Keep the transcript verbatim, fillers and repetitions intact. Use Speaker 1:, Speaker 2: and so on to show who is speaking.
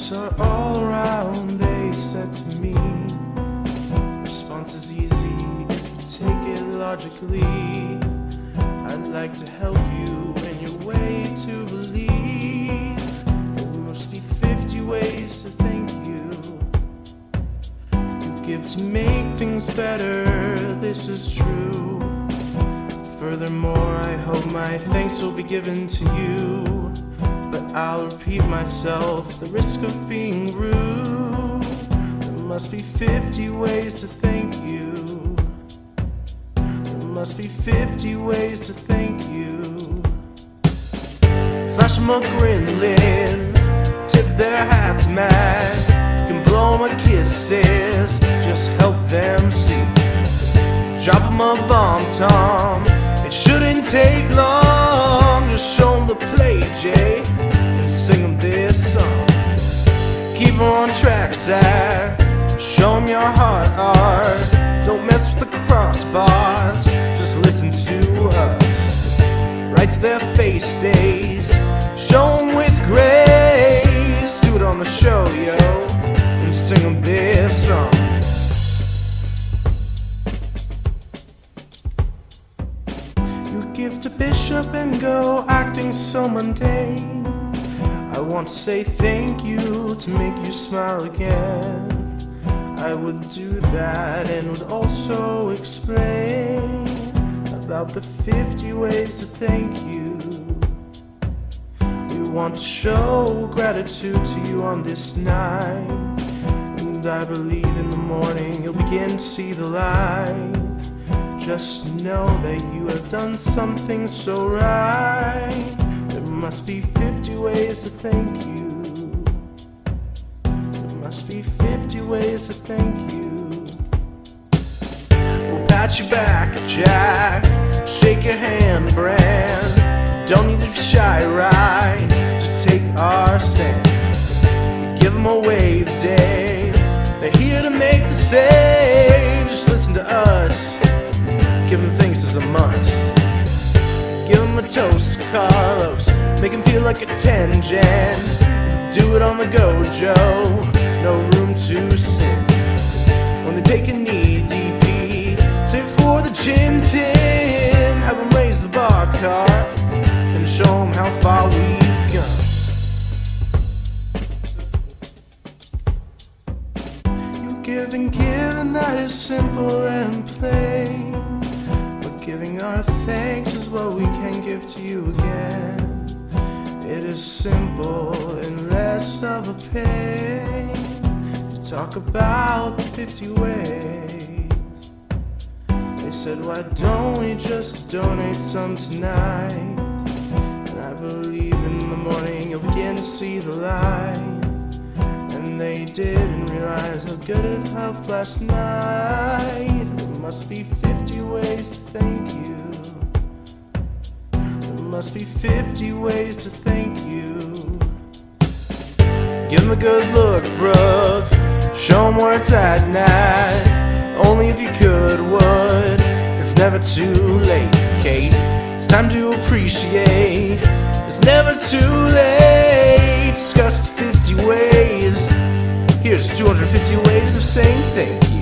Speaker 1: Thanks are all around, they said to me. Response is easy if you take it logically. I'd like to help you in your way to believe. There must be fifty ways to thank you. You give to make things better, this is true. Furthermore, I hope my thanks will be given to you. But I'll repeat myself, the risk of being rude. There must be fifty ways to thank you. There must be fifty ways to thank you. Flash them a grin, tip their hats mad. Can blow them a kisses, just help them see. Drop them a bomb tom, it shouldn't take long. Just show them the play, Jay, and sing them this song. Keep them on track, Zach, show them your heart art. Don't mess with the crossbars, just listen to us. Right to their face stays, show them with grace. Do it on the show, yo, and sing them this song. Give to Bishop and go acting so mundane. I want to say thank you to make you smile again. I would do that and would also explain about the fifty ways to thank you. We want to show gratitude to you on this night, and I believe in the morning you'll begin to see the light. Just know that you have done something so right. There must be fifty ways to thank you. There must be fifty ways to thank you. We'll pat you back, Jack, shake your hand, Brand. Don't need to be shy, right? Just take our stand. Give them a wave, Dave. They're here to make the save. Just listen to us. Give him things as a must. Give him a toast, Carlos. Make him feel like a ten gen. Do it on the go, Joe. No room to sing. When they take a knee, D P, say for the gin tin. Have him raise the bar cart and show him how far we've come. You give and give, and that is simple and plain. Giving our thanks is what we can give to you again. It is simple and less of a pain to talk about the fifty ways. They said, why don't we just donate some tonight? And I believe in the morning you'll begin to see the light. And they didn't realize how good it helped last night. There must be fifty ways to thank you. There must be fifty ways to thank you. Give them a good look, Brooke. Show them where it's at, Nat. Only if you could, would. It's never too late, Kate. It's time to appreciate. It's never too late. Discuss the fifty ways. Here's two hundred fifty ways of saying thank you.